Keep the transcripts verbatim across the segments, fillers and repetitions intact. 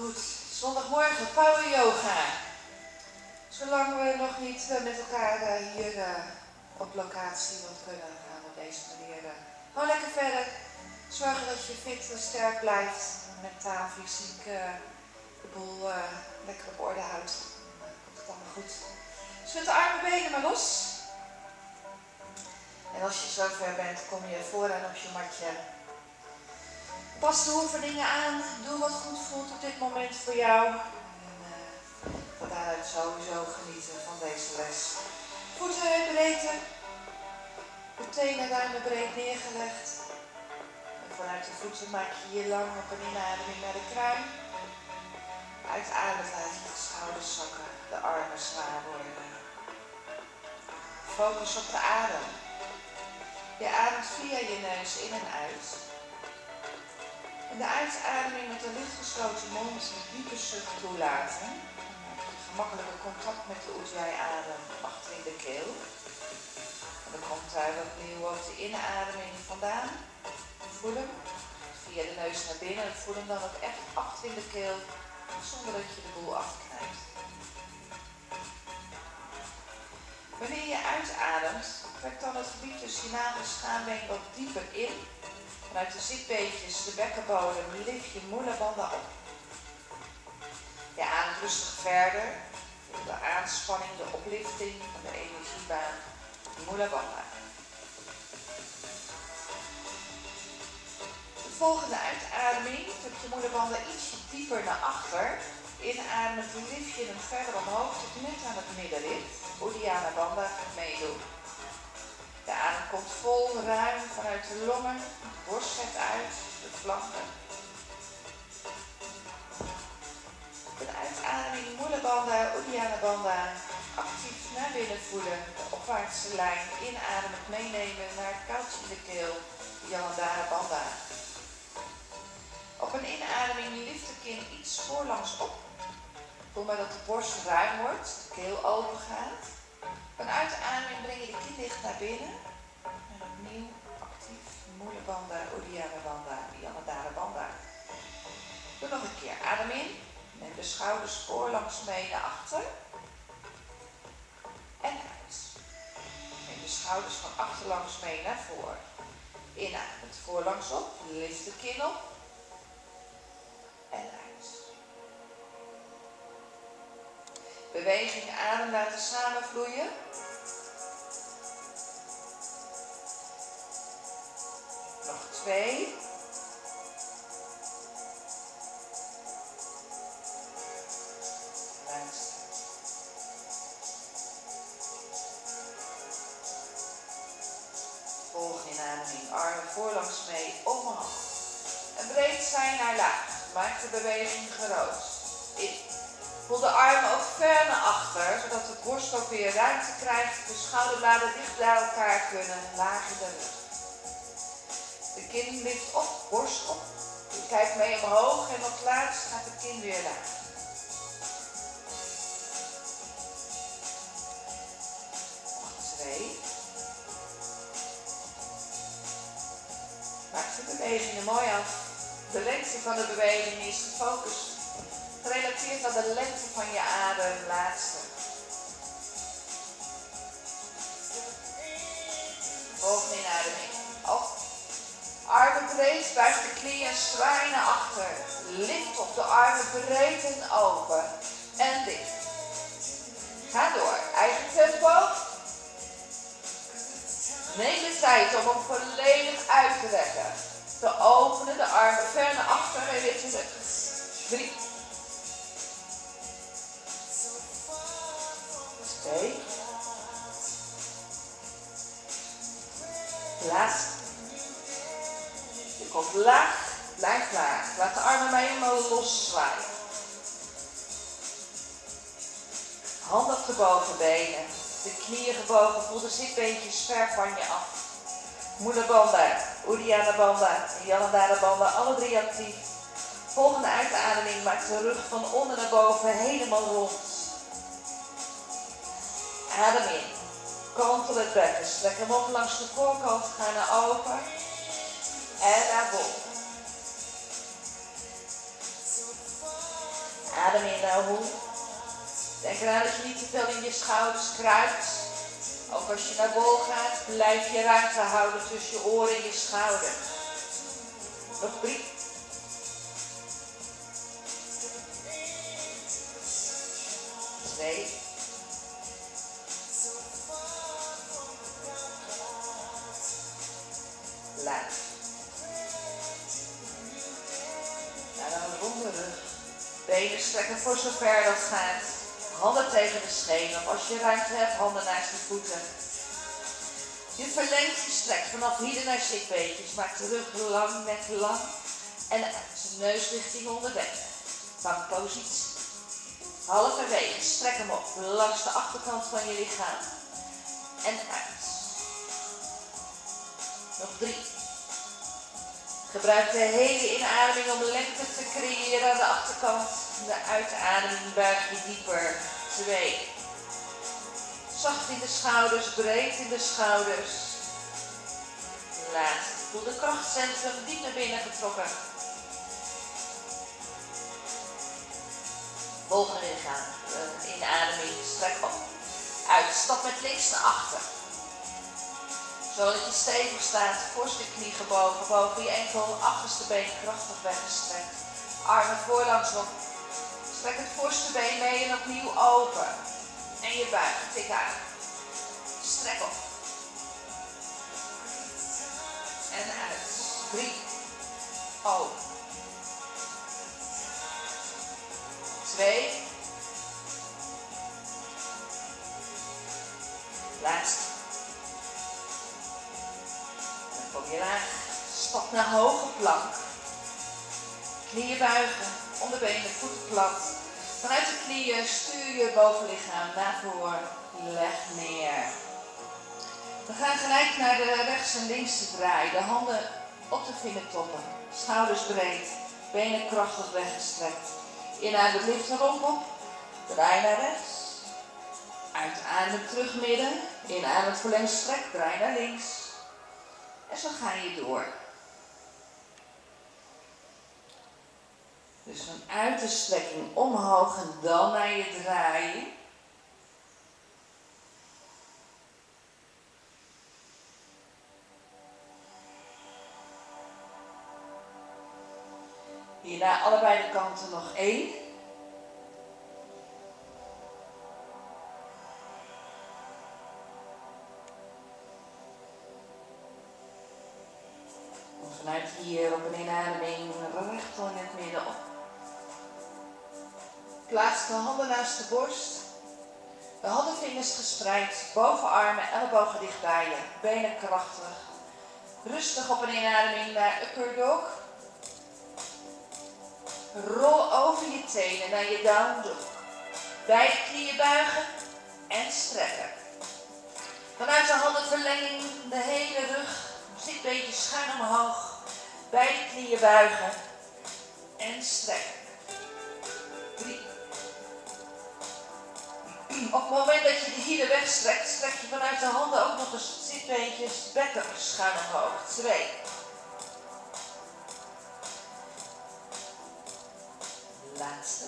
Goed, zondagmorgen power yoga. Zolang we nog niet uh, met elkaar uh, hier uh, op locatie wat kunnen, gaan we op deze manier uh, gewoon lekker verder. Zorgen dat je fit en sterk blijft, mentaal, fysiek uh, de boel uh, lekker op orde houdt. Dan uh, komt het allemaal goed. Schud de armen, benen maar los. En als je zover bent, kom je vooraan op je matje. Pas de oefeningen aan, doe wat goed voelt op dit moment voor jou. En uh, van daaruit sowieso genieten van deze les. Voeten breedte, de tenen ruim breed neergelegd. En vanuit de voeten maak je hier lang op een inademing naar de kruin. Uitademen laat je de schouders zakken, de armen zwaar worden. Focus op de adem. Je ademt via je neus in en uit. En de uitademing met een licht gesloten mond een diepe zucht toelaten. Gemakkelijke contact met de Ujjayi-adem achter in de keel. En dan komt daar opnieuw ook de inademing vandaan. Voel hem. Via de neus naar binnen. En voel hem dan ook echt achter in de keel. Zonder dat je de boel afknijpt. Wanneer je uitademt, trek dan het gebied tussen je nagelschaambeen wat dieper in. Vanuit de zitbeentjes, de bekkenbodem, lift je Mula Bandha op. Je ademt rustig verder. De aanspanning, de oplifting van de energiebaan, Mula Bandha. De volgende uitademing trek je Mula Bandha ietsje dieper naar achter. Inademend lift je hem verder omhoog tot net aan het middenrif. Uddiyana Bandha gaat meedoen. De adem komt vol, ruim vanuit de longen, de borst zet uit, de flanken. Een uitademing, Mula Bandha, Uddiyana Bandha, actief naar binnen voelen, de opwaartse lijn, inademend meenemen naar het koudje in de keel, Jalandhara Bandha. Op een inademing lift de kin iets voorlangs op. Voel maar dat de borst ruim wordt, de keel open gaat. Op een uitademing breng je de kin dicht naar binnen. En opnieuw actief Mula Bandha, Uddiyana Bandha, Jalandhara Bandha. Doe nog een keer. Adem in. Neem de schouders voorlangs mee naar achter. En uit. Neem de schouders van achterlangs mee naar voren. Inademend voorlangs op. Lift de kin op. En uit. Beweging, adem laten samenvloeien. Nog twee. Luister. Volgende inademing, armen voorlangs mee, omhoog. En breed zijn naar laag. Maak de beweging groot. In. Voel de armen ook ver naar achter, zodat de borst ook weer ruimte krijgt. De schouderbladen dicht bij elkaar kunnen, laag in de rug. De kin lift op, borst op. Je kijkt mee omhoog en op het laatst gaat de kin weer laag. Nog twee. Maak de bewegingen mooi af. De lengte van de beweging is gefocust. Gerelateerd aan de lengte van je adem, laatste. Volgende inademing. Op. Armen breed, buig de knieën, zwaai naar achter. Lift op de armen breed en open. En dicht. Ga door. Eigen tempo. Neem de tijd om hem volledig uit te rekken. Te openen, de armen ver naar achter en weer terug. Drie. Twee. Laatste. Je komt laag, blijf laag. Laat de armen maar helemaal los zwaaien. Hand op de bovenbenen. De knieën gebogen, voel de zitbeentjes ver van je af. Mula Bandha, Uddiyana Bandha en Jalandhara Bandha, alle drie actief. Volgende uitademing maakt de rug van onder naar boven helemaal rond. Adem in. Kantel het bekken. Strek hem op langs de voorkant. Ga naar open. En naar boven. Adem in naar hoe. Denk eraan dat je niet te veel in je schouders kruipt. Ook als je naar bol gaat, blijf je ruimte houden tussen je oren en je schouders. Nog drie. Twee. Laat. En dan ronde rug. Benen strekken voor zover dat gaat. Handen tegen de schenen. Of als je ruimte hebt, handen naast de voeten. Je verlengt je strek vanaf hier naar zitbeetjes. Maak de rug lang, nek lang. En uit. Neus richting onderbenen. Bankpositie. Halverwege. Strek hem op langs de achterkant van je lichaam. En uit. Nog drie. Gebruik de hele inademing om lengte te creëren aan de achterkant. De uitademing buig je dieper. Twee. Zacht in de schouders, breed in de schouders. Laat. Voel de krachtcentrum diep naar binnen getrokken. Volgende lichaam. Uh, inademing, strek op. Uit. Stap met links naar achter. Zodat je stevig staat, voorste knie gebogen, boven je enkel, achterste been krachtig weggestrekt. Armen voorlangs op. Strek het voorste been mee en opnieuw open. En je buik, tik aan. Strek op. En uit. Drie. Open. Twee. Laatste. Dan kom je laag. Stap naar hoge plank. Knieën buigen. Onderbenen, voeten plat. Vanuit de knieën stuur je bovenlichaam naar voren. Leg neer. We gaan gelijk naar de rechts en links te draaien. De handen op de vingertoppen. Schouders breed. Benen krachtig weggestrekt. Inadem, lift de romp op. Draai naar rechts. Uitadem terug midden. Inadem verleng strek. Draai naar links. En zo ga je door. Dus vanuit de strekking omhoog en dan naar je draaien. Hierna allebei de kanten nog één. En vanuit hier op een inademing recht in het midden op. Plaats de handen naast de borst. De handenvingers gespreid, bovenarmen, ellebogen dicht bij je, benen krachtig. Rustig op een inademing naar upper dog. Rol over je tenen naar je down dog. Beide knieën buigen en strekken. Vanuit de handenverlenging de hele rug, zitbeentjes schuin omhoog. Beide knieën buigen en strekken. Drie. Op het moment dat je de hielen wegstrekt, strek je vanuit de handen ook nog eens zitbeentjes, bekken schuin omhoog. Twee. Laatste.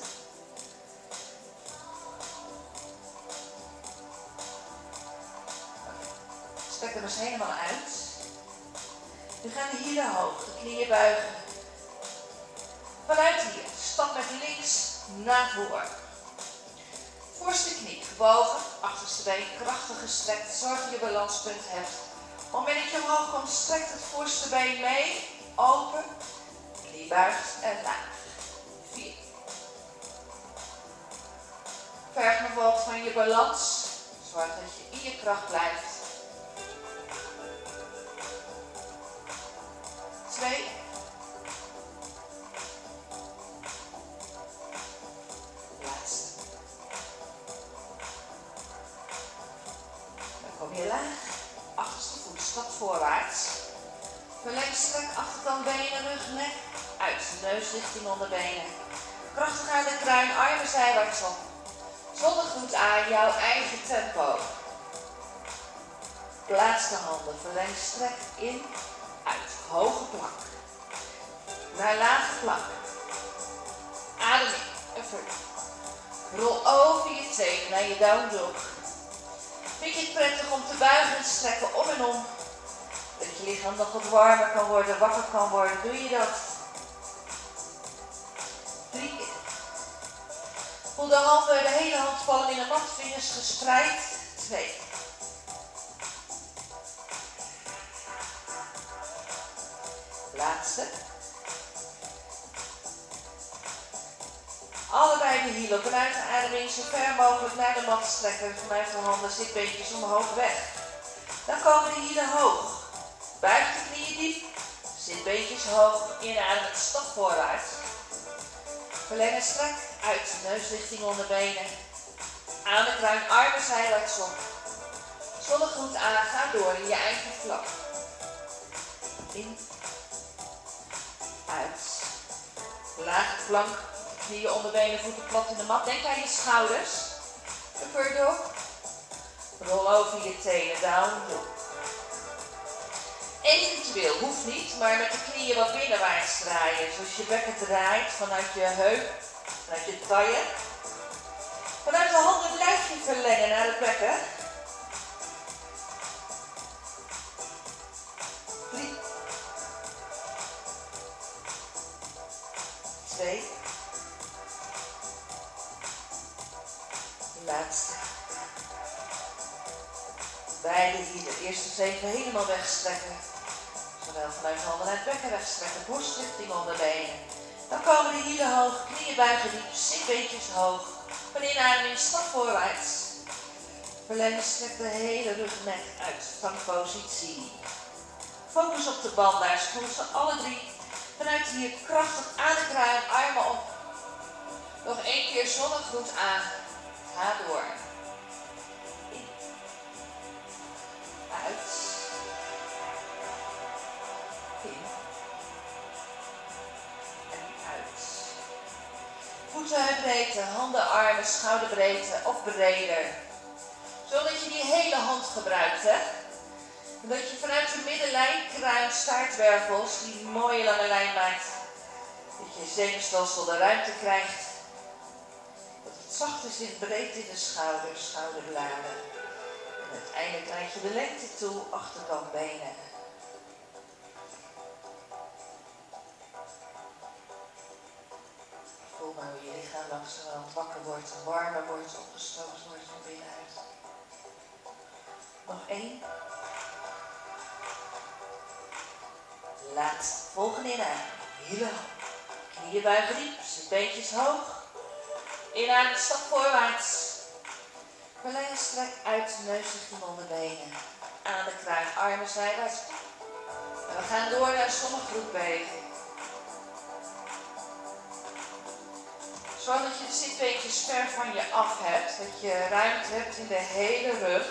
Strek hem eens helemaal uit. We gaan de hielen hoog, de knieën buigen. Vanuit hier, stap met links naar voren. Voorste knie gebogen, achterste been krachtig gestrekt, zorg dat je balanspunt hebt. Op het moment dat je omhoog komt, strekt het voorste been mee, open, knie buigt en laag. Vier. Verg nog wat van je balans, zorg dat je in je kracht blijft. Twee. Laatste. Dan kom je laag. Achterste voet, stap voorwaarts. Verleng strek, achterkant benen, rug, nek. Uit, neus richting onderbenen. Krachtig aan de kruin, armen zijwaarts op. Zonder goed aan, jouw eigen tempo. Plaats de handen, verleng strek in, uit. Hoge plank. Naar lage plank. Adem in. Een Rol over je tenen naar je down dog. Vind je het prettig om te buigen en strekken om en om? Dat je lichaam nog wat warmer kan worden, wakker kan worden. Doe je dat? Drie keer. Voel de handen, de hele handpalm in de mat, vingers gespreid. Twee. Laatste. Allebei de hielen op en uit de ademing zo ver mogelijk naar de mat strekken. Vanuit de handen zitbeentjes omhoog weg. Dan komen de hielen hoog. Buig de knieën diep. Zitbeentjes hoog. Inademen, stap voorwaarts. Verlengen strak uit. Neus richting onderbenen. Aan de kruin, armen zijwaarts op. Zonnegroet aan. Ga door in je eigen vlak. In. Uit. Lage plank. Knieën, onderbenen, voeten plat in de mat. Denk aan je schouders. Upper dog. Rol over je tenen. Down dog. Eventueel, hoeft niet, maar met de knieën wat binnenwaarts draaien. Zoals je bekken draait vanuit je heup, vanuit je taille. Vanuit de handen blijf je verlengen naar het bekken. Drie. Twee. Laatste. Beide hielen. Eerst eens even helemaal wegstrekken. Zowel vanuit de handen naar het bekken wegstrekken. Borst richting onderbenen. Dan komen de hielen hoog. Knieën buigen diep. Zitbeentjes hoog. Van inademing stap voorwaarts. Verlengen, strek de hele rugnek uit. Vangpositie. Focus op de bandaars. Voel ze alle drie. Vanuit hier krachtig aan de kruin. Armen op. Nog één keer zonnegroet aan. Ga door. In. Uit. In. En uit. Voeten heupbreedte, handen, armen, schouderbreedte of breder. Zodat je die hele hand gebruikt, hè. En dat je vanuit de middenlijn, kruin, staartwervels, die mooie lange lijn maakt. Dat je zenuwstelsel de ruimte krijgt. Zacht is in breed in de schouders, schouderbladen. En uiteindelijk krijg je de lengte toe, achterkant benen. Voel maar hoe je lichaam langzamerhand wakker wordt, warmer wordt, opgestoken wordt van binnenuit. Nog één. Laatste. Volgende inademing. Hielen hoog. Knieën buigen diep, zitbeentjes hoog. Inadem, stap voorwaarts. Verlengen, strek uit, neus richting onderbenen. Aan de kruin, armen zijwaarts. En we gaan door naar zonnegroetbeweging. Zorg dat je de zitbeentjes ver van je af hebt. Dat je ruimte hebt in de hele rug.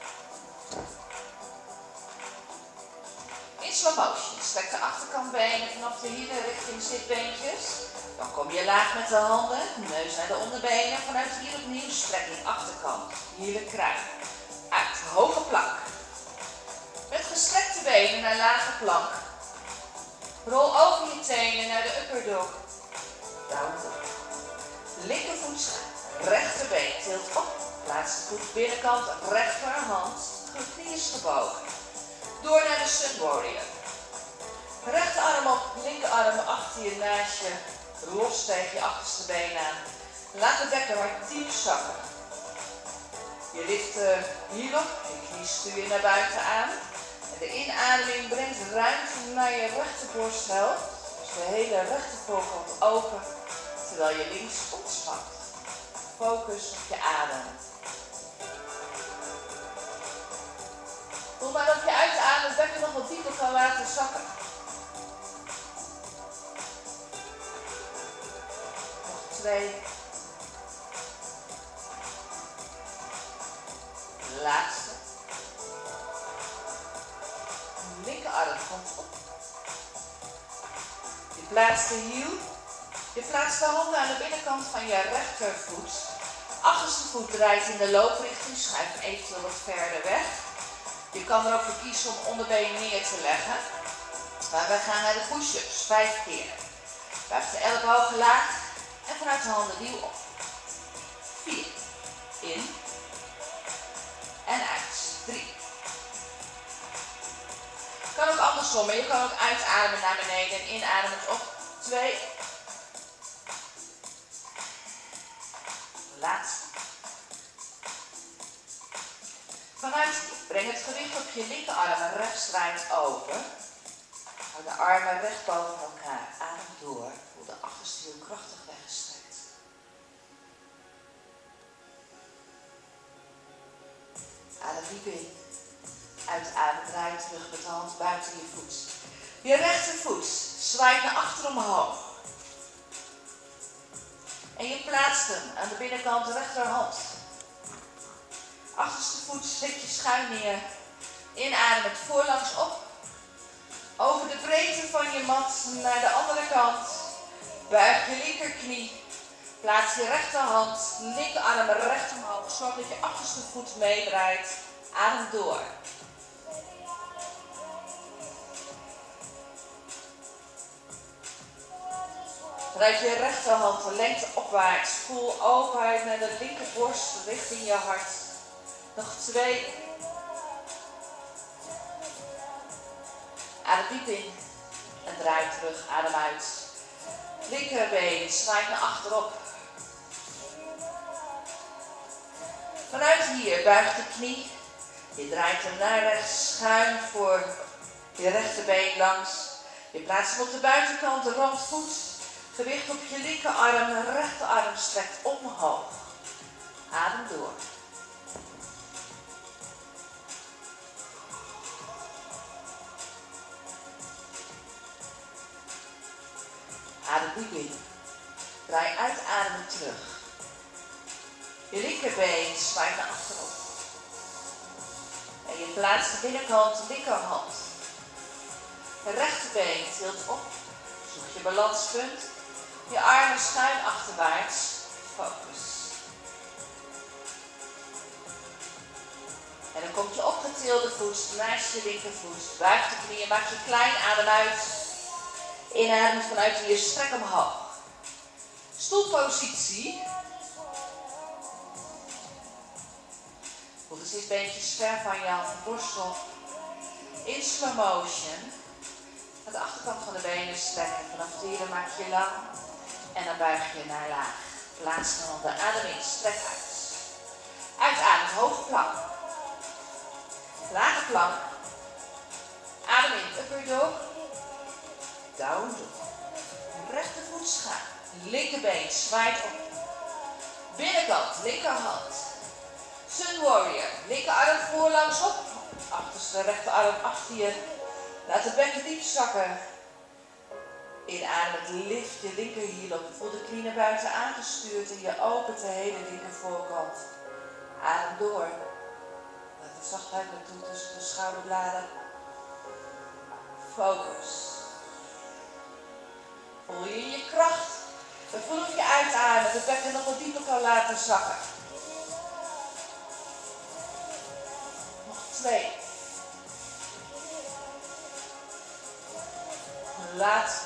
In slow motion. Strek de achterkantbenen vanaf de hielen richting zitbeentjes. Dan kom je laag met de handen, neus naar de onderbenen. Vanuit hier opnieuw strekking achterkant. Hielen kruin. Uit, hoge plank. Met gestrekte benen naar lage plank. Rol over je tenen naar de upper dog. Down dog. Linkervoet schuin. Rechterbeen tilt op. Laatste voet binnenkant, rechterhand. Knie is gebogen. Door naar de Sun Warrior. Rechterarm op, linkerarm achter je naast je. Los tegen je achterste been aan. Laat het bekken maar diep zakken. Je lift de hiel op, je knie stuur je naar buiten aan. En de inademing brengt ruimte naar je rechterborsthelft. Dus de hele rechtervoorkant open, terwijl je links ontspant. Focus op je adem. Voel maar dat je uit de adem het bekken nog wat dieper kan laten zakken. Twee. Laatste. Linkerarm komt op. Je plaatst de hiel. Je plaatst de handen aan de binnenkant van je rechtervoet. Achterste voet draait in de looprichting. Schuif hem eventueel wat verder weg. Je kan er ook voor kiezen om onderbeen neer te leggen. Maar we gaan naar de push-ups. Vijf keer. Buig de ellebogen laag. En vanuit de handen duw op. vier. In. En uit. drie. Kan ook andersom, maar je kan ook uitademen naar beneden en inademend op. twee. Laatste. Vanuit hier, breng het gewicht op je linkerarmen rechtstreeks open. Hou de armen recht boven elkaar. Adem door. Voel de achterste hiel krachtig weggestrekt. Adem diep in. Uitadem, draai terug met de hand buiten je voet. Je rechtervoet zwaait naar achter omhoog. En je plaatst hem aan de binnenkant de rechterhand. Achterste voet zet je schuin neer. Inademend voorlangs op. Over de breedte van je mat naar de andere kant. Buig je linkerknie. Plaats je rechterhand, linkerarm recht omhoog. Zorg dat je achterste voet meedraait. Adem door. Draai je rechterhand de lengte opwaarts. Voel openheid naar de linkerborst richting je hart. Nog twee. Adem diep in. En draai terug. Adem uit. Linkerbeen zwaait naar achterop. Vanuit hier buig de knie. Je draait hem naar rechts. Schuin voor je rechterbeen langs. Je plaatst hem op de buitenkant, de randvoet. Gewicht op je linkerarm, de rechterarm strekt omhoog. Adem door. Adem diep in. Draai uitademen terug. Je linkerbeen zwaait naar achterop. En je plaatst de binnenkant de linkerhand. Je rechterbeen tilt op. Zoek je balanspunt. Je armen schuin achterwaarts. Focus. En dan komt je opgetilde voet naast je linkervoet. Buig de knieën, maak je klein, adem uit. Inadem vanuit hier, strek omhoog. Stoelpositie. Voel de zitbeentjes ver van je borstel. In slow motion. Aan de achterkant van de benen strekken. Vanaf hier maak je lang. En dan buig je naar laag. Plaats de handen. Adem in. Strek uit. Uitadem. Hoge plank. Lage plank. Adem in. Upper dog. Down dog. Rechtervoet schuin. Linkerbeen zwaait op. Binnenkant. Linkerhand. Sun Warrior. Linkerarm voorlangs op. Achterste rechterarm achter je. Laat de bekken diep zakken. Inademend lift je linkerhiel op. Voel de knie naar buiten aangestuurd en je opent de hele linker voorkant. Adem door. Laat de zachtheid naartoe tussen de schouderbladen. Focus. Voel je in je kracht. En voel of je uitademt de bekken nog wat dieper kan laten zakken. Nog twee. Laat.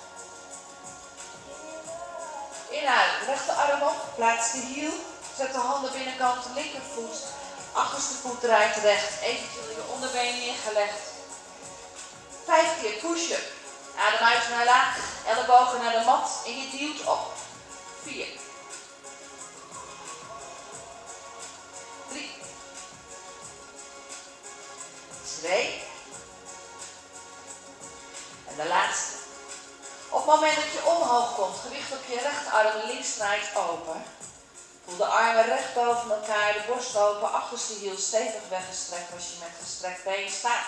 Inadem, rechterarm op, plaats de hiel, zet de handen binnenkant, de linkervoet, achterste voet draait recht, eventueel je onderbeen neergelegd. Vijf keer push-up, adem uit naar laag, ellebogen naar de mat en je duwt op. Vier. Drie. Twee. En de laatste. Op het moment dat je omhoog komt, gewicht op je rechterarm, links draait open. Voel de armen recht boven elkaar, de borst open, achterste hiel stevig weggestrekt als je met gestrekt been staat.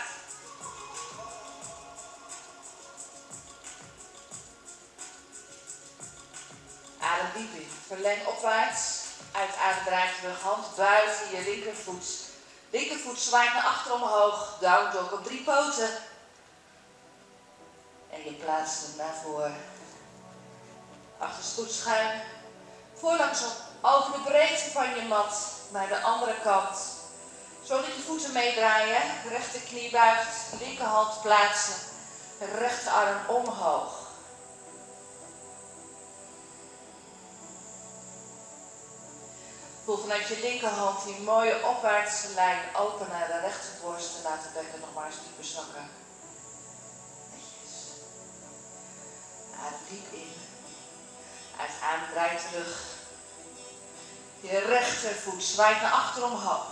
Adem diep in, verleng opwaarts, uitadem draai terug, hand buiten je linkervoet. Linkervoet zwaait naar achter omhoog, down dog op drie poten. En je plaatst hem naar voren. Achterste voet schuin. Voorlangs op. Over de breedte van je mat naar de andere kant. Zodat je voeten meedraaien. Rechterknie buigt. Linkerhand plaatsen. Rechterarm omhoog. Voel vanuit je linkerhand die mooie opwaartse lijn open naar de rechterborst en laat het bekken nog maar eens dieper zakken. Netjes. Adem diep in. Uitadem, draai terug. Je rechtervoet zwaait naar achter omhoog.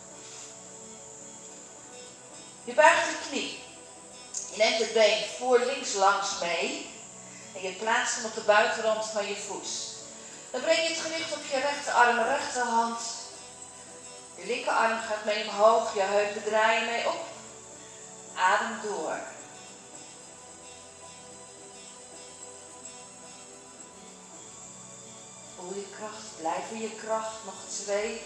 Je buigt de knie. Je neemt het been voor links langs mee. En je plaatst hem op de buitenrand van je voet. Dan breng je het gewicht op je rechterarm en rechterhand. Je linkerarm gaat mee omhoog. Je heupen draaien mee op. Adem door. Voel je kracht. Blijf in je kracht. Nog twee.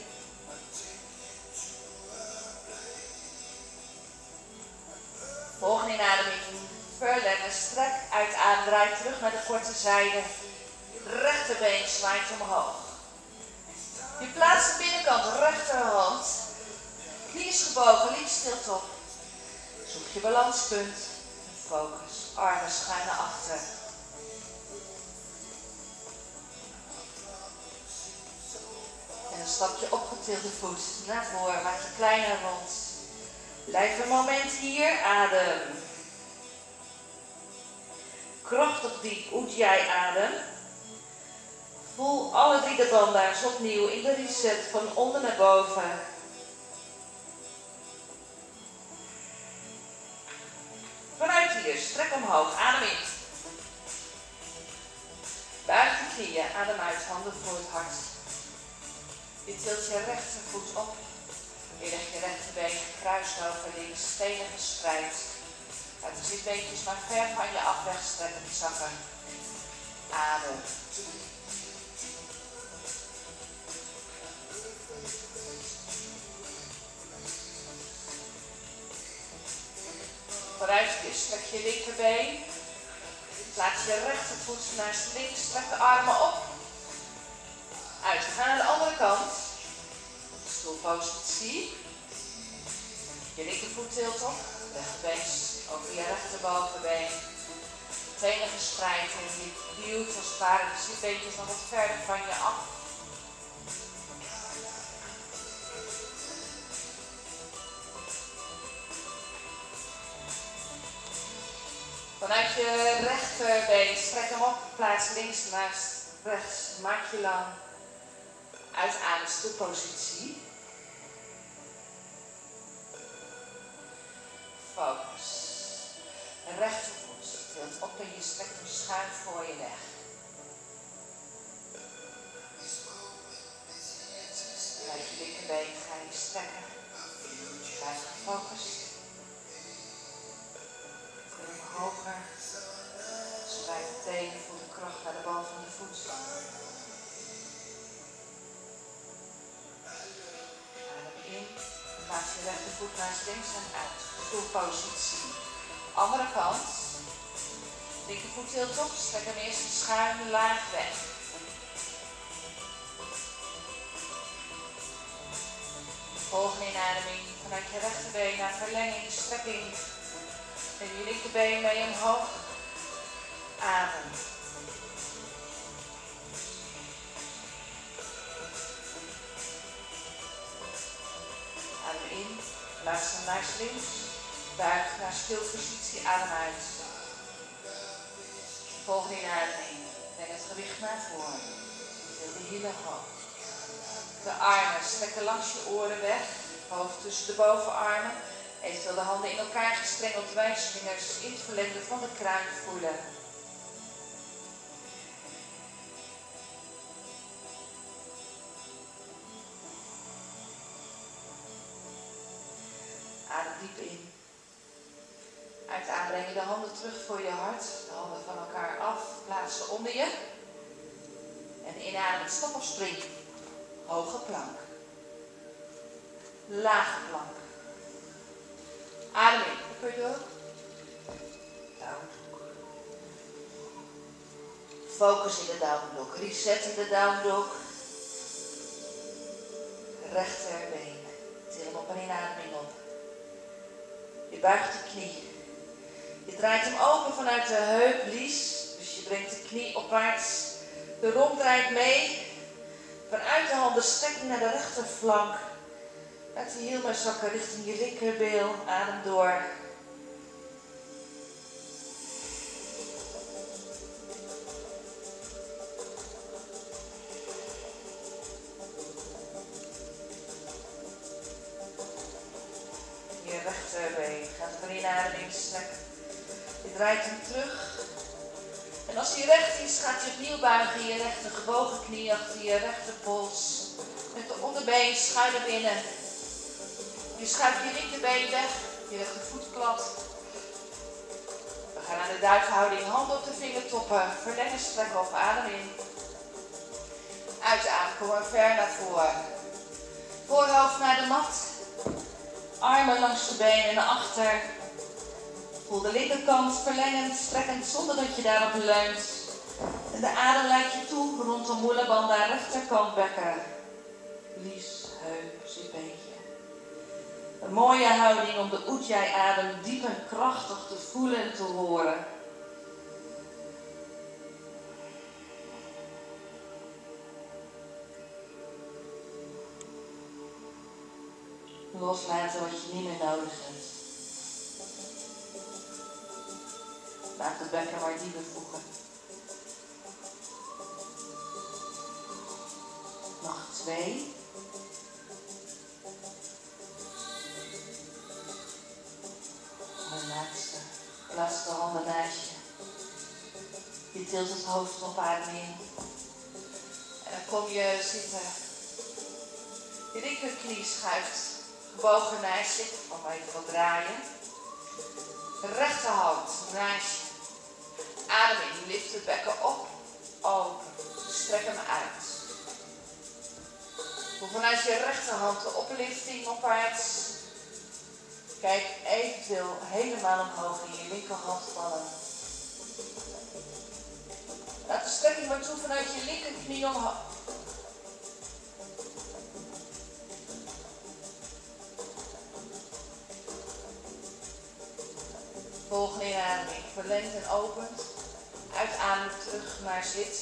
Volgende inademing. Verlengen. Strek. Uitadem. Draai terug naar de korte zijde. Rechterbeen zwaait omhoog. Je plaatst de binnenkant rechterhand. Knie is gebogen. Links stilt op. Zoek je balanspunt. Focus. Armen schuin naar achter. En dan stap je opgetilde voet naar voren. Maak je kleiner rond. Blijf een moment hier. Adem. Krachtig diep. Ujjayi adem. Voel alle drie de bandhaars opnieuw in de reset van onder naar boven. Vanuit hier, strek omhoog, adem in. Buig de knieën, adem uit, handen voor het hart. Je tilt je rechtervoet op. Je legt je rechterbeen gekruist over links, stenen gespreid. Laat de zitbeentjes maar ver van je af wegstrekken, zakken. Adem. Vooruit je, strek je linkerbeen. Plaats je rechtervoet naast links, strek de armen op. Uit, we gaan naar de andere kant. Stoelpositie. Je linkervoet tilt op. Rechterbeen over je rechterbovenbeen. Tenen gespreid en je duwt als het ware de zitbeentjes nog wat verder van je af. Vanuit je rechterbeen, strek hem op, plaats links naast rechts, maak je lang. Uitadem, stoelpositie. Focus. De rechtervoet tilt op en je strekt hem schuin voor je weg. Vanuit je linkerbeen ga je strekken. Blijf gefocust. Hoger. Spreid de tenen, voel de kracht naar de bal van de voet. Adem in. Plaats je rechtervoet naast links en uit. Stoelpositie. Andere kant. Linkervoet tilt op. Strek hem eerst een schuin laag weg. Volgende inademing. Vanuit je rechterbeen naar verlenging, strekking. En je linkerbeen mee omhoog. Adem. Adem in. Plaats hem naast links. Buig naar stilpositie. Adem uit. Volgende inademing. Breng het gewicht naar voren. Til de hielen hoog. De armen strekken langs je oren weg. Hoofd tussen de bovenarmen. Eventueel de handen in elkaar gestrengeld, wijsvingers in het verlengde van de kruin voelen. Adem diep in. Uitadem breng je de handen terug voor je hart. De handen van elkaar af, plaats ze onder je. En inademen, stap of spring. Hoge plank. Lage plank. Adem in. Kun je door? Down dog. Focus in de down dog. Reset in de down dog. Rechterbeen. Til hem op een inademing op. Je buigt de knie. Je draait hem open vanuit de heup, lies. Dus je brengt de knie opwaarts. De romp draait mee. Vanuit de handen strekking naar de rechterflank. Laat de hiel maar zakken richting je linkerbeel. Adem door. Je rechterbeen gaat voor inademing strekken. Je draait hem terug. En als hij recht is, gaat je opnieuw buigen. Je rechter gebogen knie achter je rechterpols. Met de onderbeen schuin naar binnen. Je schuift je linkerbeen weg. Je rechtervoet plat. We gaan naar de duikhouding. Handen op de vingertoppen. Verlengen, strekken op. Adem in. Uitademen. Kom maar ver naar voren. Voorhoofd naar de mat. Armen langs de benen naar achter. Voel de linkerkant verlengend, strekkend zonder dat je daarop leunt. En de adem leidt je toe rondom Mula Bandha, rechterkant bekken. Lies, heup, zitbeentje. Een mooie houding om de Ujjayi-adem diep en krachtig te voelen en te horen. Loslaten wat je niet meer nodig hebt. Laat de bekken maar dieper voegen. Nog twee. En laatste. Plaats de handen naast je. Je tilt het hoofd op, adem in. En dan kom je zitten. Je linkerknie schuift gebogen naast je. Ik kan maar even wat draaien. Rechterhand naast je. Adem in, lift het bekken op, open. Strek hem uit. Voel vanuit je rechterhand de oplifting opwaarts. Kijk eventueel helemaal omhoog in je linkerhand vallen. Laat de strekking maar toe vanuit je linkerknie omhoog. Volgende inademing, verlengt en opent. Uitademen terug naar zit.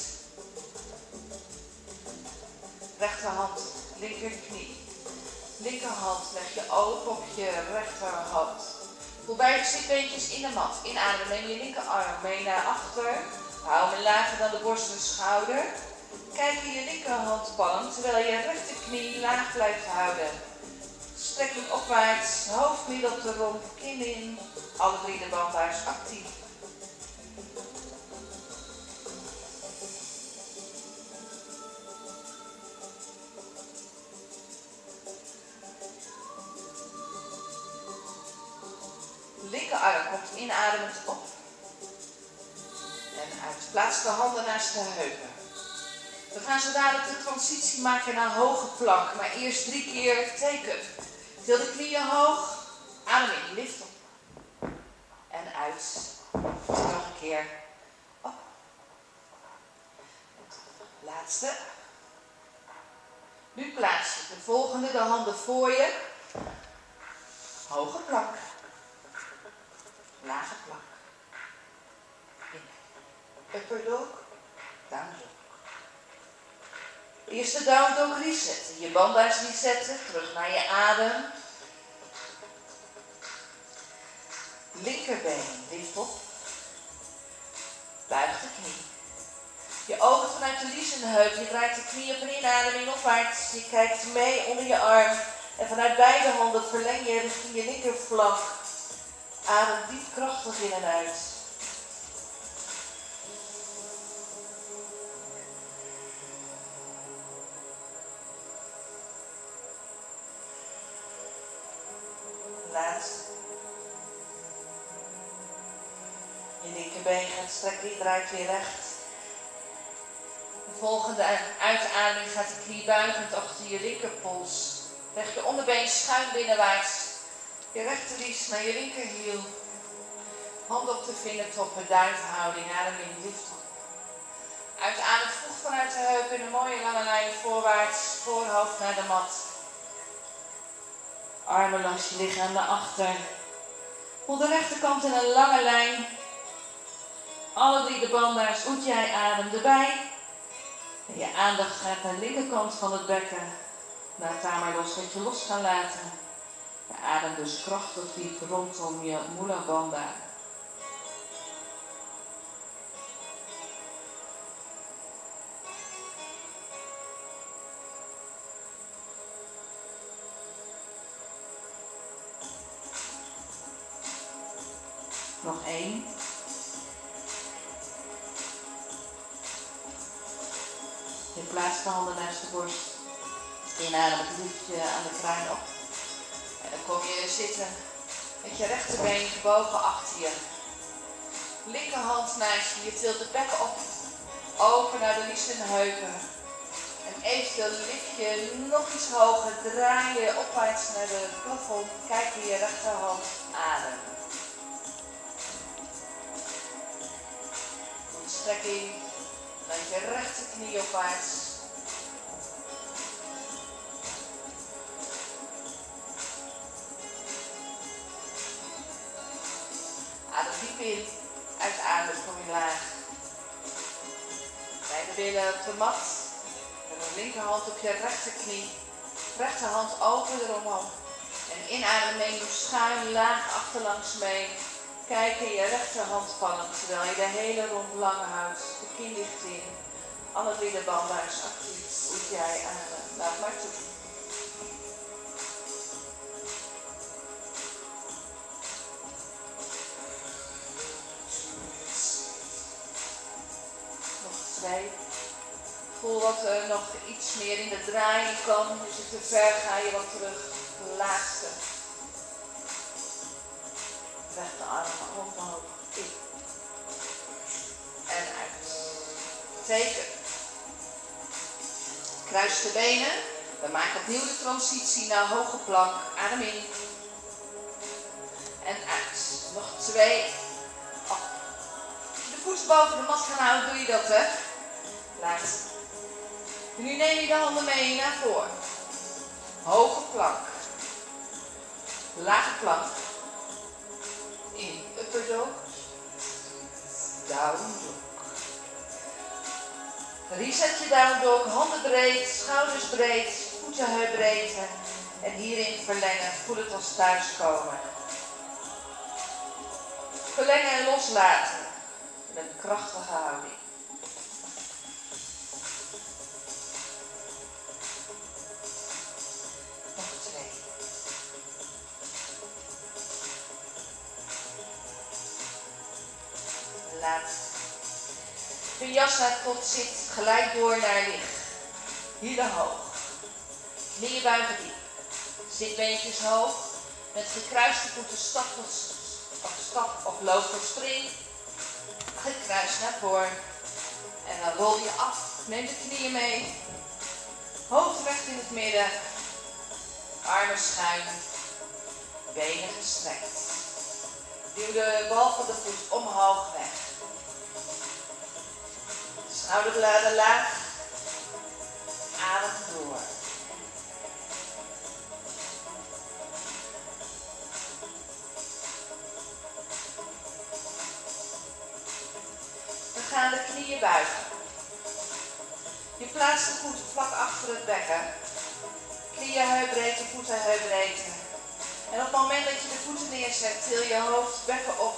Rechterhand, linkerknie. Linkerhand leg je open op je rechterhand. Voel beide zitbeentjes in de mat. Inademen, neem je linkerarm mee naar achter. Hou hem lager dan de borst en schouder. Kijk in je linkerhand palm, terwijl je rechterknie laag blijft houden. Strekking opwaarts, hoofd midden op de romp, kin in. Alle drie de bandhaars actief. Linkerarm komt inademend op. En uit. Plaats de handen naast de heupen. We gaan zo dadelijk de transitie maken naar hoge plank. Maar eerst drie keer take-up. Til de knieën hoog. Adem in, lift op. En uit. Nog een keer. Op. Laatste. Nu plaats je de volgende, de handen voor je. Hoge plank. Lage plank. In. Upper dog. Down dog. Eerste down dog resetten. Je bandhaars resetten. Terug naar je adem. Linkerbeen, lift op. Buig de knie. Je opent vanuit de lies en de heup. Je draait de knie op een inademing opwaarts. Je kijkt mee onder je arm. En vanuit beide handen verleng je richting je linkerflank. Adem diep krachtig in en uit. Laatst. Je linkerbeen gaat strekken, je draait weer recht. De volgende uitademing gaat de knie buigend achter je linkerpols. Leg je onderbeen schuin binnenwaarts. Je rechterlies naar je linkerhiel. Handen op de vingertoppen, duivenhouding, adem in, lift op. Uitadem vroeg vanuit de heup in een mooie lange lijn voorwaarts, voorhoofd naar de mat. Armen langs je lichaam naar achter. Voel de rechterkant in een lange lijn. Alle drie de bandhaars, Ujjayi adem erbij. En je aandacht gaat naar de linkerkant van het bekken. Laat daar maar los wat je los kan laten. Je adem dus krachtig diep rondom je Mula Bandha. Nog één. Je plaatst de handen naast de borst. Inadem het liefje aan de kruin op. En dan kom je zitten met je rechterbeen gebogen achter je. Linkerhand naast je. Je tilt het bekken op. Open naar de lies en de heupen. En eventueel lift je nog iets hoger. Draai je opwaarts naar het plafond. Kijk in je rechterhand. Adem. Strekking. Dan je rechterknie opwaarts. Adem diep in. Uitadem kom je laag. Beide billen op de mat. En de linkerhand op je rechterknie. Rechterhand open eromhoog. En inademen neem je schuin laag achterlangs mee. Kijk in je rechterhand spannen, terwijl je de hele rond lang houdt. De kin ligt in. Alle billenbanden is actief. Voet jij aan. Laat maar toe. Nog twee. Voel wat er nog iets meer in de draaiing kan. Dus je te ver ga je wat terug. De laagste. Rechterarm omhoog. In. En uit. Teken. Kruis de benen. We maken opnieuw de transitie naar hoge plank. Adem in. En uit. Nog twee. Op. Als je de voeten boven de mat gaan houden, doe je dat, hè? Laat. En nu neem je de handen mee naar voren. Hoge plank. Lage plank. In upper dog. Down dog. Reset je down dog. Handen breed, schouders breed, voeten heupbreedte. En hierin verlengen. Voel het als thuiskomen. Verlengen en loslaten. In een krachtige houding. Nog twee. Laat. Vinyasa tot zit gelijk door naar licht. Hielen hoog. Knieën buigen diep. Zitbeentjes hoog. Met gekruiste voeten stap of stap of loop of spring. Gekruist naar voren. En dan rol je af. Neem de knieën mee. Hoofd recht in het midden. Armen schuin. Benen gestrekt. Duw de bal van de voet omhoog weg. Schouderbladen laag. Adem door. We gaan de knieën buigen. Je plaatst de voeten vlak achter het bekken. Knieën heupbreedte, voeten heupbreedte. En op het moment dat je de voeten neerzet, til je hoofd, bekken op.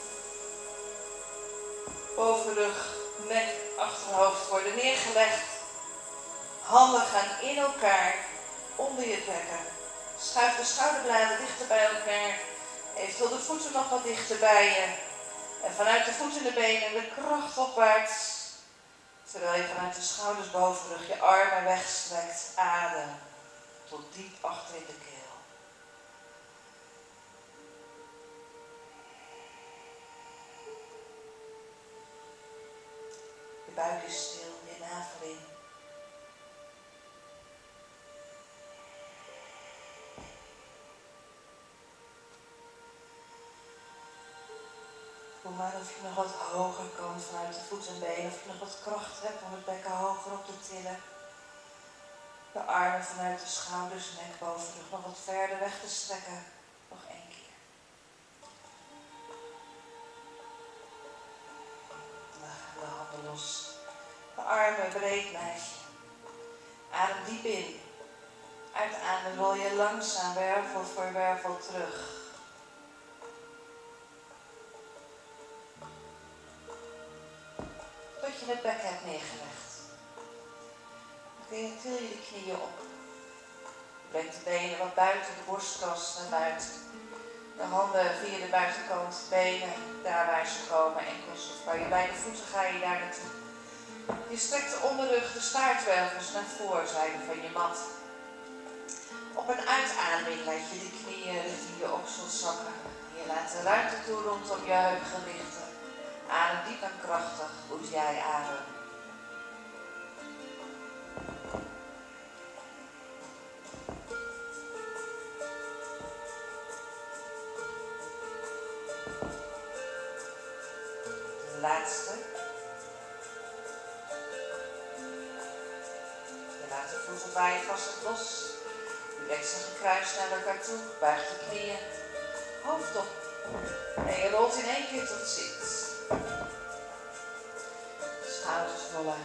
Bovenrug, nek, achterhoofd worden neergelegd. Handen gaan in elkaar, onder je bekken. Schuif de schouderbladen dichter bij elkaar. Eventueel de voeten nog wat dichter bij je. En vanuit de voeten de benen de kracht opwaarts. Terwijl je vanuit de schouders bovenrug je armen wegstrekt. Adem tot diep achter in de keel. Je buik is stil, je navel in. Voel maar of je nog wat hoger kan vanuit de voeten en benen. Of je nog wat kracht hebt om het bekken hoger op te tillen. De armen vanuit de schouders, nek, bovenrug nog wat verder weg te strekken. Nog één keer. Dan gaan de handen los. De armen breed blijf je. Adem diep in. Uitademen rol je langzaam wervel voor wervel terug. Tot je het bekken hebt neergelegd. Dan kun je, til je de knieën op. Breng de benen wat buiten de borstkas naar buiten. De handen via de buitenkant, benen daar waar ze komen, enkels of bij je beide voeten ga je daar naartoe. Je strekt de onderrug, de staartwervels naar voorzijde van je mat. Op een uitademing laat je de knieën richting je oksels zakken. Je laat de ruimte toe rondom je heupgewrichten. Adem diep en krachtig, hoe jij ademt. De laatste. Je laat de voeten bij je vast en los. Je legt ze gekruist naar elkaar toe, buigt de knieën, hoofd op. En je rolt in één keer tot zit. Schouders rollen.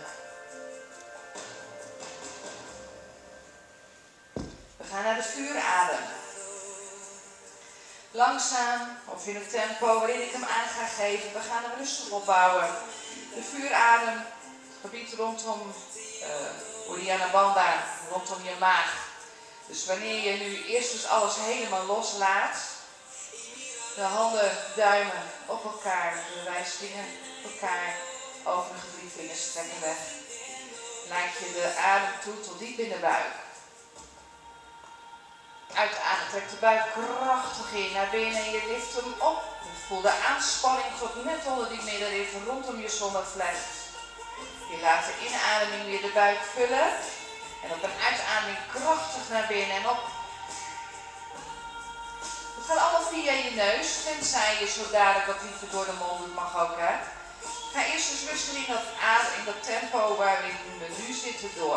We gaan naar de vuuradem. Langzaam, of in het tempo waarin ik hem aan ga geven. We gaan hem rustig opbouwen. De vuuradem, het gebied rondom uh, Uddiyana Bandha, rondom je maag. Dus wanneer je nu eerst dus alles helemaal loslaat, de handen, duimen op elkaar, de wijsvinger op elkaar, overige drie vingers strekken weg. Laat je de adem toe tot diep in de buik. Uitadem, trek de buik krachtig in naar binnen en je lift hem op. Voel de aanspanning tot net onder die middenrif rondom je zonnevlecht. Je laat de inademing weer de buik vullen. En op een uitademing krachtig naar binnen en op. Het gaat allemaal via je neus, tenzij je zo dadelijk wat dieper door de mond doet, mag ook hè. Ga eerst eens rustig in dat, adem, in dat tempo waarin we nu zitten door.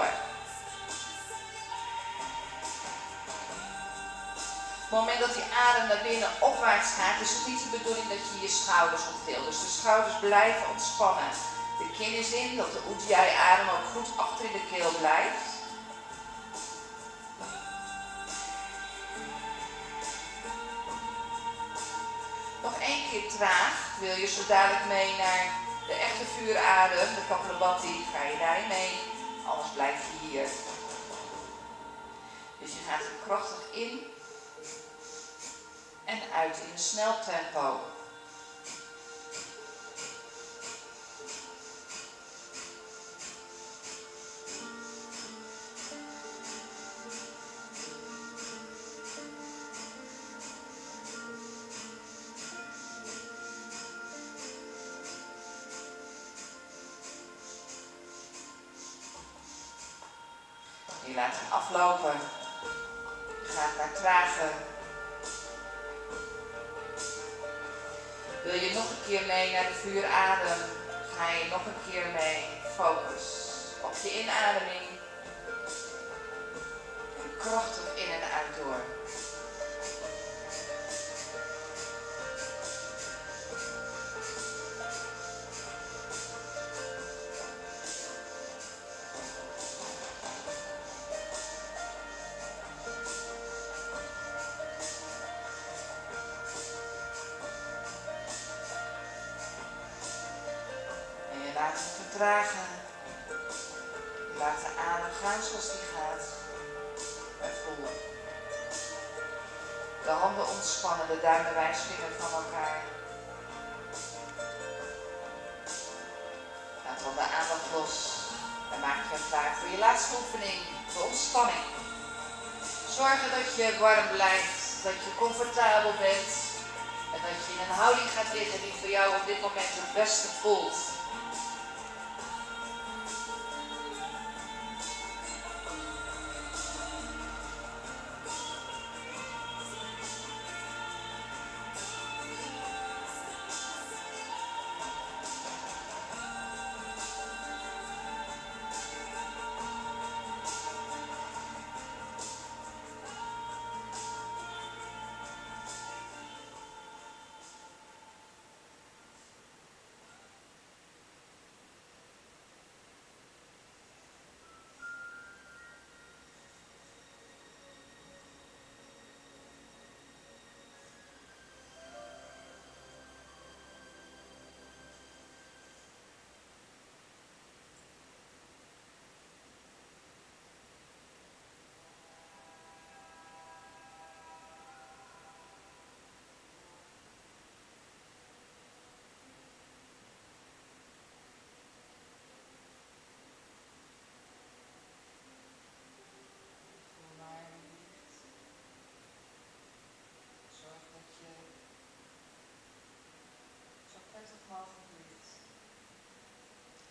Op het moment dat die adem naar binnen opwaarts gaat, is het niet de bedoeling dat je je schouders optilt. Dus de schouders blijven ontspannen. De kin is in, dat de Ujjayi adem ook goed achter in de keel blijft. Nog één keer traag. Wil je zo dadelijk mee naar de echte vuuradem, de Kapalabhati, ga je daarin mee. Anders blijf je hier. Dus je gaat er krachtig in en uit in een snel tempo. Je laat hem aflopen. Je gaat naar trager. Wil je nog een keer mee naar de vuuradem, ga je nog een keer mee. Focus op je inademing. En krachtig in en uit door. Laat het vertragen. Laat de adem gaan zoals die gaat. En voel. De handen ontspannen, de duim en wijsvinger van elkaar. Laat dan de aandacht los. En maak je klaar voor je laatste oefening, de ontspanning. Zorgen dat je warm blijft, dat je comfortabel bent. En dat je in een houding gaat liggen die voor jou op dit moment het beste voelt.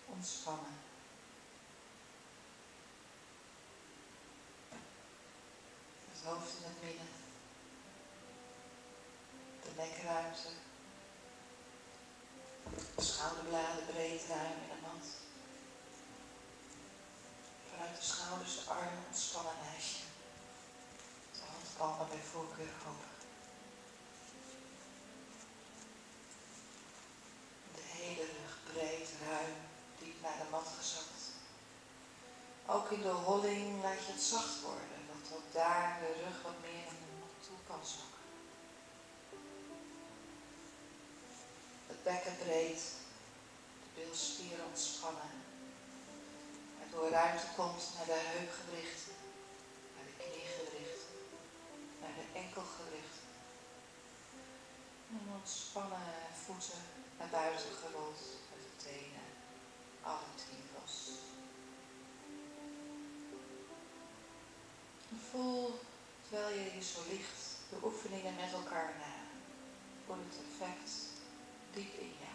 ontspannen. Het hoofd in het midden. De nekruimte. De schouderbladen breed ruim in de mat. Vanuit de schouders de armen ontspannen naast je. De handpalmen bij voorkeur open. De hele rug breed, ruim, diep naar de mat gezakt. Ook in de holling laat je het zacht worden, dat ook daar de rug wat meer in de mat toe kan zakken. Het bekken breed, de bilspieren ontspannen. Waardoor ruimte komt naar de heupgewrichten, naar de kniegewrichten, naar de enkelgewrichten. En ontspannen voeten naar buiten gerold met de tenen, alle tien los. En voel, terwijl je hier zo ligt, de oefeningen met elkaar na. Voel het effect diep in jou.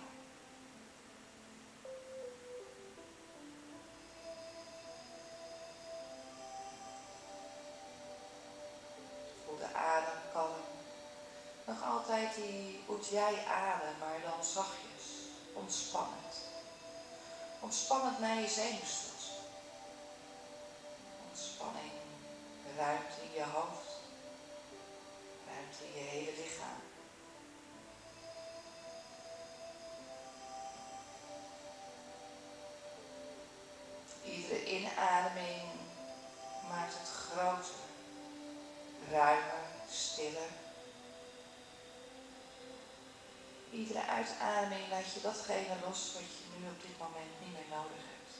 Voel de adem kalm. Nog altijd die Ujjayi adem, maar dan zachtjes, ontspannend. Ontspannend naar je zenuwstelsel. Ontspanning, ruimte in je hoofd, ruimte in je hele lichaam. Iedere inademing maakt het groter, ruimer, stiller. Iedere uitademing laat je datgene los wat je nu op dit moment niet meer nodig hebt.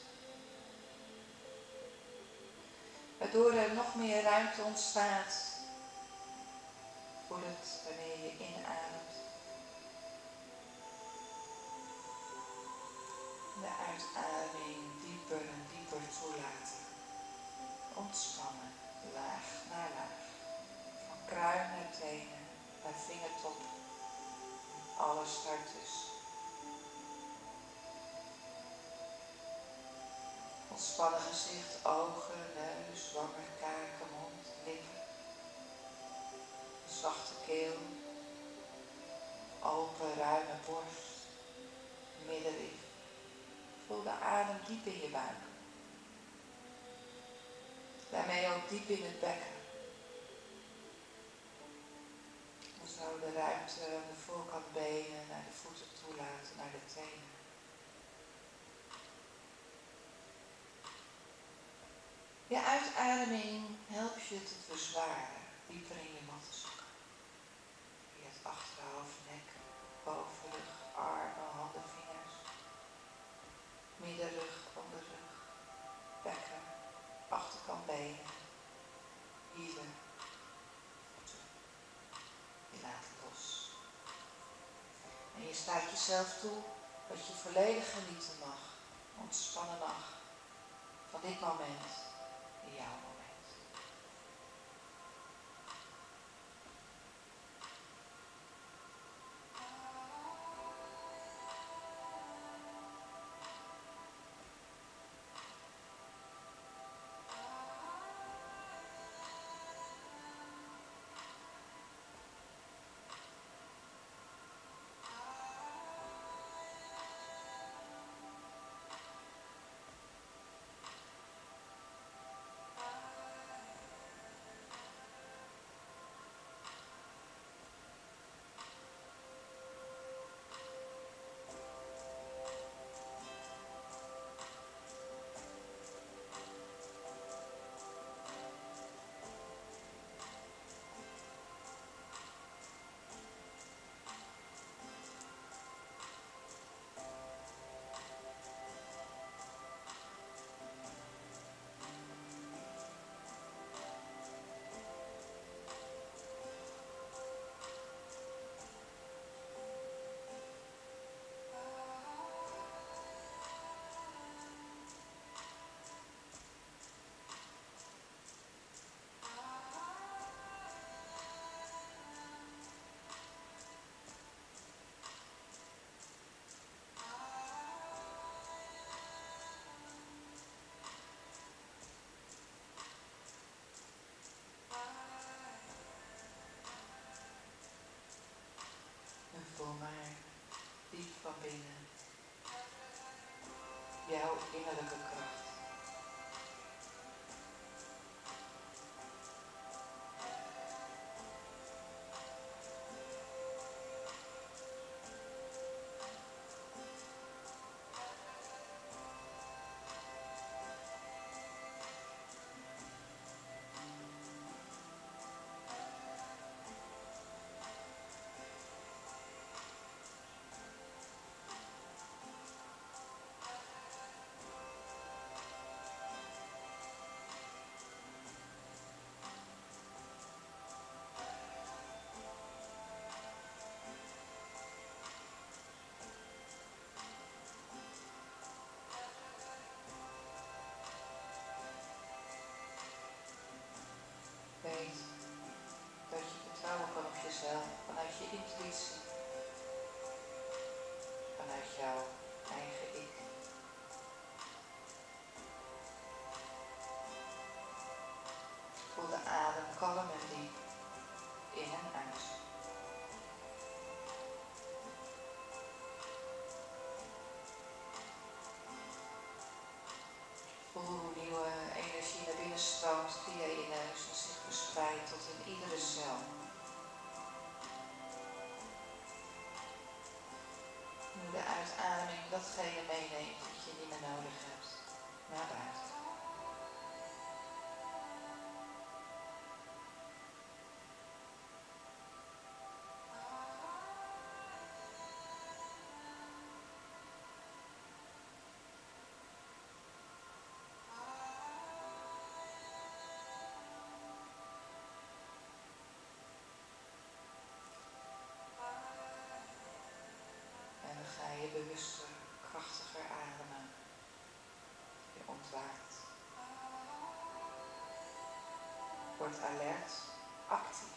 Waardoor er nog meer ruimte ontstaat. Voel het wanneer je inademt. De uitademing dieper en dieper toelaten. Ontspannen, laag naar laag. Van kruin naar tenen, naar vingertop. Alles daartussen. Ontspannen gezicht, ogen, neus, wangen, kaken, mond, lippen. Een zachte keel. Open, ruime borst. Middenrif. Voel de adem diep in je buik. Daarmee ook diep in het bekken. En zo de ruimte aan de voorkant benen naar de voeten toelaten, naar de tenen. Je uitademing helpt je te verzwaren, dieper in je mat te zakken. Via het achterhoofd, nek, bovenrug, armen, handen, vingers. Middenrug, onderrug, bekken, achterkant benen, hielen, voeten. Je laat het los. En je staat jezelf toe dat je volledig genieten mag, ontspannen mag van dit moment in jouw moment. jouw innerlijke kracht. Weet dat je vertrouwen kan op jezelf, vanuit je intuïtie, vanuit jouw eigen ik. Voel de adem kalm en diep in en uit. Voel hoe nieuwe energie naar binnen stroomt via je neus en zich verspreidt tot in iedere cel. Nu de uitademing datgene meeneemt dat je niet meer nodig hebt naar buiten. En dan ga je bewuster, krachtiger ademen. Je ontwaakt. Wordt alert, actief.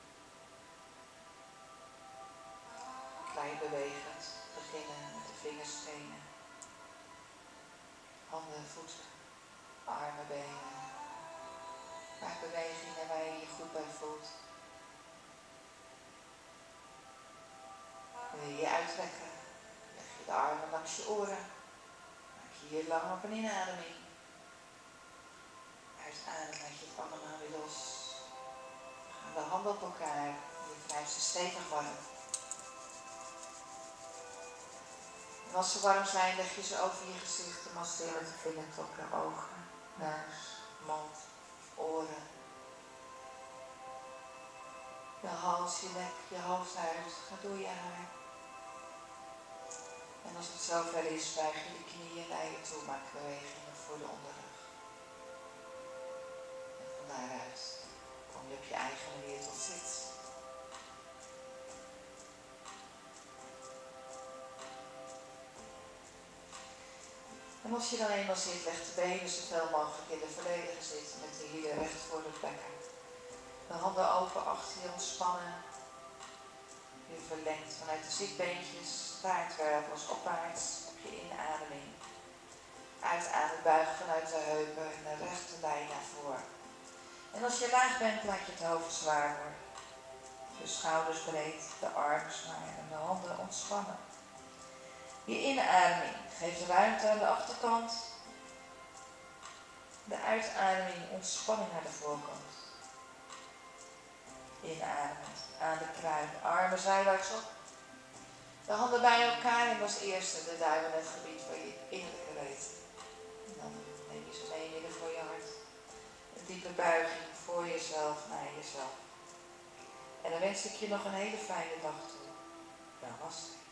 Klein bewegend, beginnen met de vingerstenen. Handen, voeten, armen, benen. Maak bewegingen waar je je goed bij voelt. Wil je je uitrekken? Leg je de armen langs je oren. Maak je hier lang op een inademing. Uitademen laat je het allemaal weer los. Gaan de handen op elkaar. Je wrijft ze stevig warm. En als ze warm zijn, leg je ze over je gezicht en masseer met de vingertoppen, ogen, neus, mond, oren. Je hals, je nek, je hoofdhuid, ga door je haar. En als het zover is, buig je de knieën naar je toe, maak bewegingen voor de onderrug. En van daaruit kom je op je eigen manier tot zit. En als je dan eenmaal zit, leg de benen zoveel mogelijk in de volledige zit met de hielen recht voor de plekken. De handen open achter je ontspannen. Je verlengt vanuit de zitbeentjes, staartwervels opwaarts op je inademing. Uitademen, buigen vanuit de heupen en de rechte lijn naar voren. En als je laag bent, laat je het hoofd zwaar worden. De schouders breed, de armen zwaar en de handen ontspannen. Je inademing geeft ruimte aan de achterkant. De uitademing ontspanning naar de voorkant. Inademend aan de kruin, armen zijwaarts op. De handen bij elkaar en als eerste de duimen het gebied van je innerlijke reet. En dan neem je ze mee midden voor je hart. Een diepe buiging voor jezelf, naar jezelf. En dan wens ik je nog een hele fijne dag toe. Namaste.